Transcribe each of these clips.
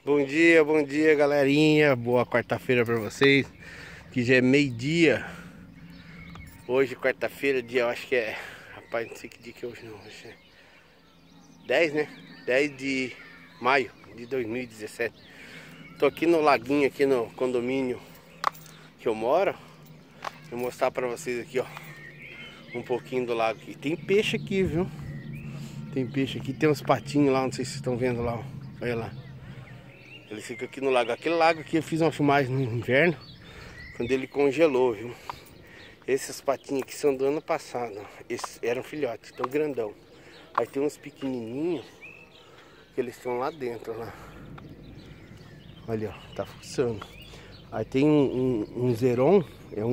Bom dia, galerinha. Boa quarta-feira pra vocês. Que já é meio-dia. Hoje, quarta-feira, dia, eu acho que é. Rapaz, não sei que dia que é hoje, não. Hoje é 10, né? 10 de maio de 2017. Tô aqui no laguinho, aqui no condomínio que eu moro. Vou mostrar pra vocês aqui, ó. Um pouquinho do lago aqui. Tem peixe aqui, viu? Tem peixe aqui. Tem uns patinhos lá, não sei se vocês estão vendo lá, ó. Olha lá. Eles ficam aqui no lago. Aquele lago aqui eu fiz uma filmagem no inverno, quando ele congelou, viu? Esses patinhos aqui são do ano passado, ó. Esses eram filhotes, tão grandão. Aí tem uns pequenininhos que eles estão lá dentro, lá. Olha, ó, tá fuçando. Aí tem um zeron, é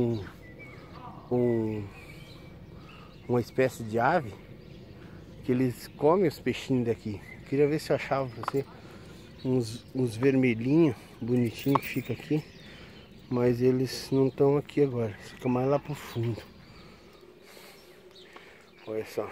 uma espécie de ave que eles comem os peixinhos daqui. Queria ver se eu achava pra você uns vermelhinhos bonitinhos que fica aqui, mas eles não estão aqui agora, fica mais lá pro fundo. Olha só,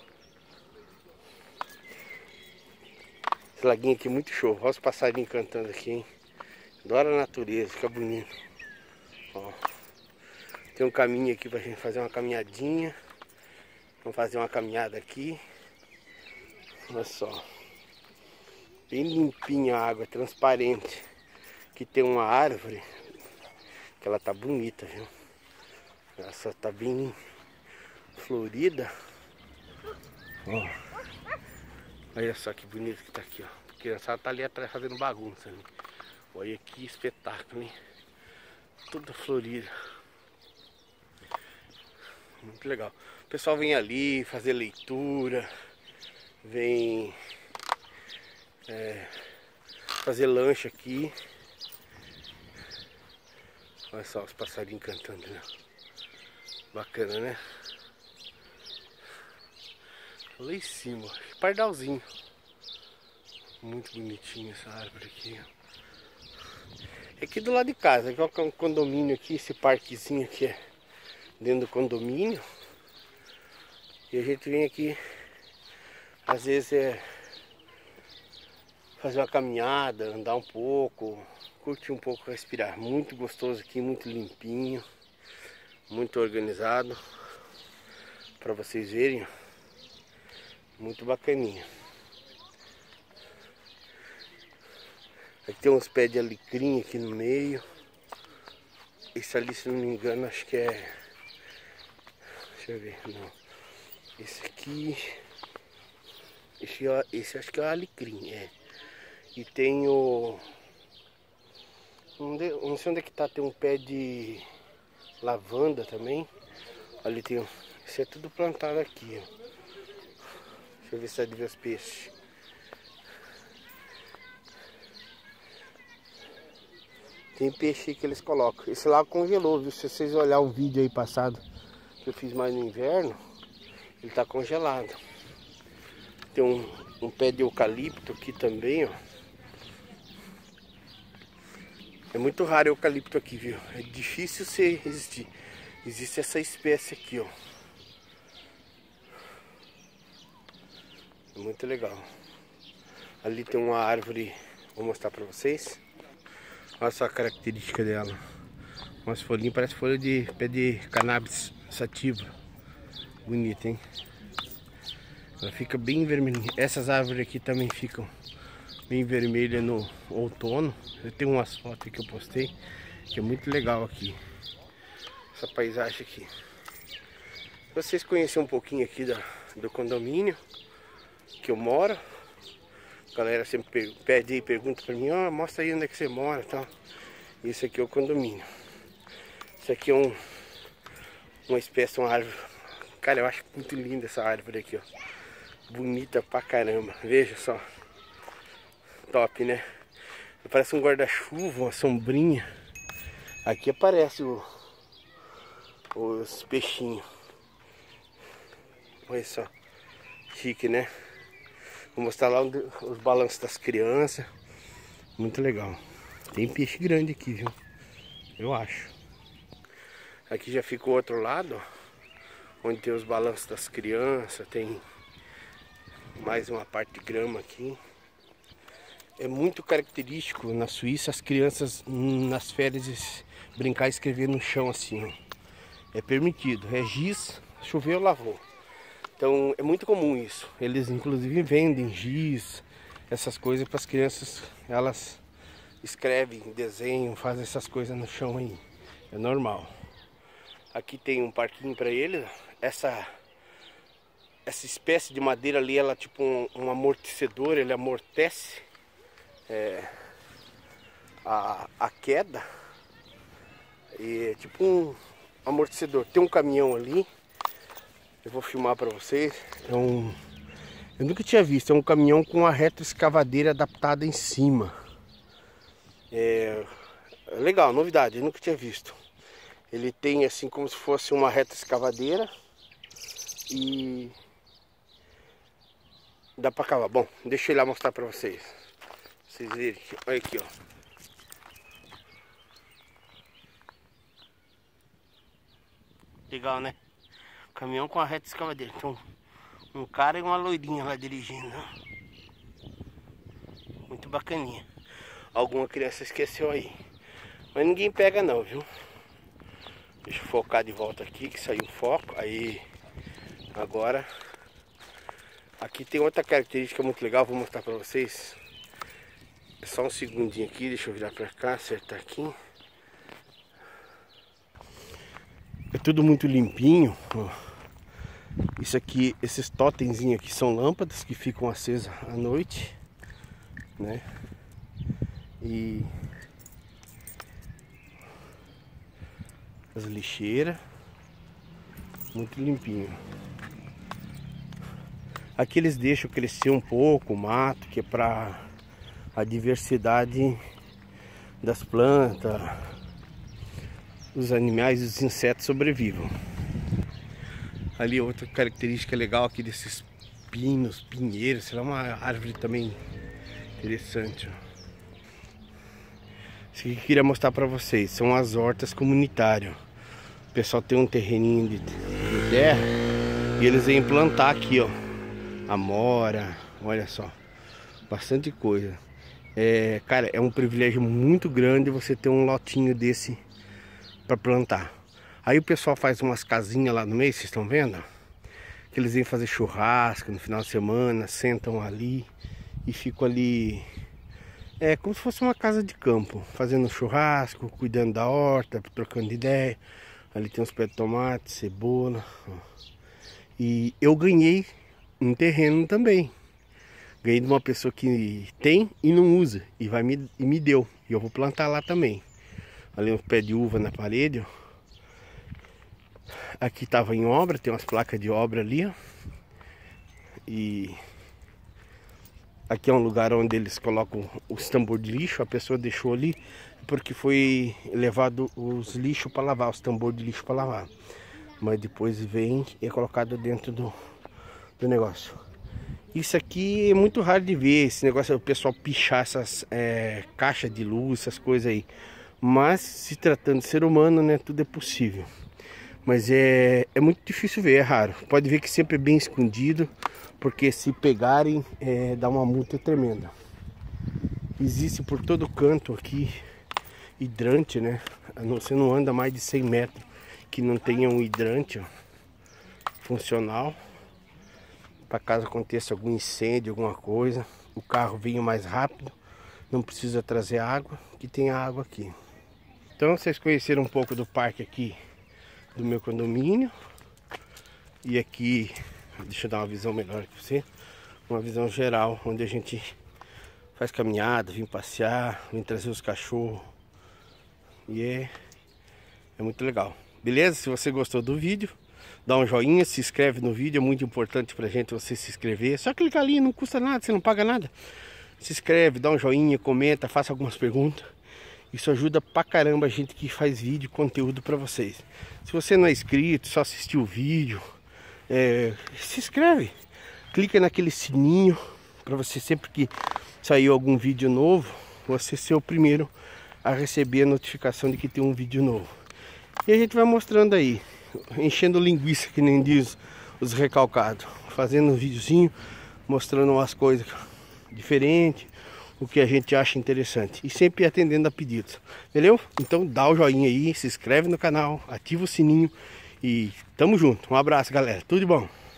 esse laguinho aqui é muito show. Olha os passarinhos cantando aqui, hein? Adoro a natureza, fica bonito. Ó, tem um caminho aqui pra gente fazer uma caminhadinha. Vamos fazer uma caminhada aqui. Olha só, bem limpinha a água, transparente. Aqui tem uma árvore que ela tá bonita, viu? Ela só tá bem florida. Ó, olha só que bonito que tá aqui, ó. A criançada tá ali atrás fazendo bagunça, né? Olha que espetáculo, hein? Toda florida. Muito legal. O pessoal vem ali fazer leitura, vem fazer lanche aqui. Olha só os passarinhos cantando, né? Bacana, né? Lá em cima, pardalzinho. Muito bonitinho essa árvore aqui, ó. É aqui do lado de casa, aqui é um condomínio aqui, esse parquezinho aqui é dentro do condomínio. E a gente vem aqui, às vezes fazer uma caminhada, andar um pouco, curtir um pouco, respirar. Muito gostoso aqui, muito limpinho, muito organizado, para vocês verem, muito bacaninha. Aqui tem uns pés de alecrim aqui no meio. Esse ali, se não me engano, acho que é... Deixa eu ver, não. Esse aqui... Esse acho que é o alecrim, é. E tem o... Não sei onde é que tá, tem um pé de lavanda também. Ali tem... Isso é tudo plantado aqui, ó. Deixa eu ver se é de ver os peixes. Tem peixe aí que eles colocam. Esse lago congelou, viu? Se vocês olharem o vídeo aí passado que eu fiz mais no inverno, ele tá congelado. Tem um pé de eucalipto aqui também, ó. É muito raro eucalipto aqui, viu? É difícil você existir. Existe essa espécie aqui, ó. É muito legal. Ali tem uma árvore, vou mostrar pra vocês. Olha só a característica dela. Umas folhinhas, parece folha de pé de cannabis sativa. Bonita, hein? Ela fica bem vermelhinha. Essas árvores aqui também ficam bem vermelhas no outono. Eu tenho umas fotos que eu postei, que é muito legal aqui. Essa paisagem aqui. Vocês conhecerem um pouquinho aqui do condomínio que eu moro. A galera sempre pede e pergunta pra mim, ó, mostra aí onde é que você mora e tal. Esse aqui é o condomínio. Isso aqui é uma espécie, uma árvore. Cara, eu acho muito linda essa árvore aqui, ó. Bonita pra caramba. Veja só. Top, né? Parece um guarda-chuva, uma sombrinha. Aqui aparece os peixinhos. Olha só. Chique, né? Vou mostrar lá os balanços das crianças. Muito legal. Tem peixe grande aqui, viu? Eu acho. Aqui já fica o outro lado, ó, onde tem os balanços das crianças. Tem mais uma parte de grama aqui. É muito característico na Suíça as crianças nas férias brincar e escrever no chão assim, ó. É permitido, é giz, choveu, lavou. Então é muito comum isso. Eles inclusive vendem giz, essas coisas para as crianças, elas escrevem, desenham, fazem essas coisas no chão aí. É normal. Aqui tem um parquinho para eles. Essa espécie de madeira ali, ela é tipo um amortecedor, ele amortece a queda. E é tipo um amortecedor. Tem um caminhão ali. Eu vou filmar para vocês. Eu nunca tinha visto. É um caminhão com uma retroescavadeira adaptada em cima. É legal, novidade. Eu nunca tinha visto. Ele tem assim como se fosse uma retroescavadeira. E dá para cavar. Bom, deixa eu ir lá mostrar para vocês. Vocês verem. Olha aqui, ó. Legal, né? Caminhão com a reta escavadeira. Então, um cara e uma loirinha lá dirigindo. Muito bacaninha. Alguma criança esqueceu aí. Mas ninguém pega não, viu? Deixa eu focar de volta aqui, que saiu o foco. Aí, agora. Aqui tem outra característica muito legal, vou mostrar pra vocês. É só um segundinho aqui, deixa eu virar pra cá, acertar aqui. É tudo muito limpinho, ó. Isso aqui, esses totemzinhos aqui são lâmpadas que ficam acesas à noite, né? E as lixeiras, muito limpinho. Aqui eles deixam crescer um pouco o mato, que é para a diversidade das plantas, os animais e os insetos sobrevivam. Ali outra característica legal aqui desses pinos, pinheiros, será uma árvore também interessante, ó. Isso aqui que eu queria mostrar para vocês, são as hortas comunitárias. O pessoal tem um terreninho de terra e eles vêm plantar aqui, ó, amora, olha só, bastante coisa. Cara, é um privilégio muito grande você ter um lotinho desse para plantar. Aí o pessoal faz umas casinhas lá no meio, vocês estão vendo? Que eles vêm fazer churrasco no final de semana, sentam ali e ficam ali. É como se fosse uma casa de campo, fazendo churrasco, cuidando da horta, trocando ideia. Ali tem uns pés de tomate, cebola. Ó. E eu ganhei um terreno também. Ganhei de uma pessoa que tem e não usa e me deu. E eu vou plantar lá também. Ali uns pés de uva na parede, ó. Aqui estava em obra, tem umas placas de obra ali, ó. E aqui é um lugar onde eles colocam os tambor de lixo. A pessoa deixou ali porque foi levado os lixos para lavar, os tambor de lixo para lavar. Mas depois vem e é colocado dentro do negócio. Isso aqui é muito raro de ver, esse negócio, o pessoal pichar essas caixas de luz, essas coisas aí. Mas se tratando de ser humano, né, tudo é possível. Mas é muito difícil ver, é raro. Pode ver que sempre é bem escondido, porque se pegarem, dá uma multa tremenda. Existe por todo canto aqui hidrante, né? Você não anda mais de 100 metros que não tenha um hidrante, ó, funcional. Para caso aconteça algum incêndio, alguma coisa, o carro venha mais rápido, não precisa trazer água, que tem água aqui. Então vocês conheceram um pouco do parque aqui do meu condomínio. E aqui, deixa eu dar uma visão melhor aqui pra você, uma visão geral, onde a gente faz caminhada, vem passear, vem trazer os cachorros. E é muito legal. Beleza? Se você gostou do vídeo, dá um joinha, se inscreve no vídeo, é muito importante pra gente você se inscrever. Só clicar ali, não custa nada, você não paga nada. Se inscreve, dá um joinha, comenta, faça algumas perguntas. Isso ajuda pra caramba a gente que faz vídeo, conteúdo pra vocês. Se você não é inscrito, só assistiu o vídeo, se inscreve. Clica naquele sininho pra você, sempre que sair algum vídeo novo, você ser o primeiro a receber a notificação de que tem um vídeo novo. E a gente vai mostrando aí, enchendo linguiça, que nem diz os recalcados. Fazendo um videozinho, mostrando umas coisas diferentes, o que a gente acha interessante. E sempre atendendo a pedidos. Beleza? Então dá o joinha aí, se inscreve no canal, ativa o sininho e tamo junto. Um abraço, galera. Tudo de bom.